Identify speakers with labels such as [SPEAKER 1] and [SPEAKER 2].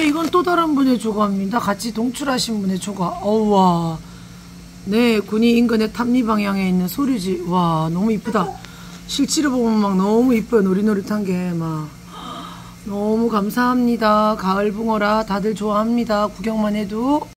[SPEAKER 1] 이건 또 다른 분의 조과입니다. 같이 동출하신 분의 조과. 어우와. 네, 군이 인근의 탑리 방향에 있는 소류지. 와, 너무 이쁘다. 실제로 보면 막 너무 이뻐요. 노릿노릿한 게 막. 너무 감사합니다. 가을 붕어라 다들 좋아합니다. 구경만 해도.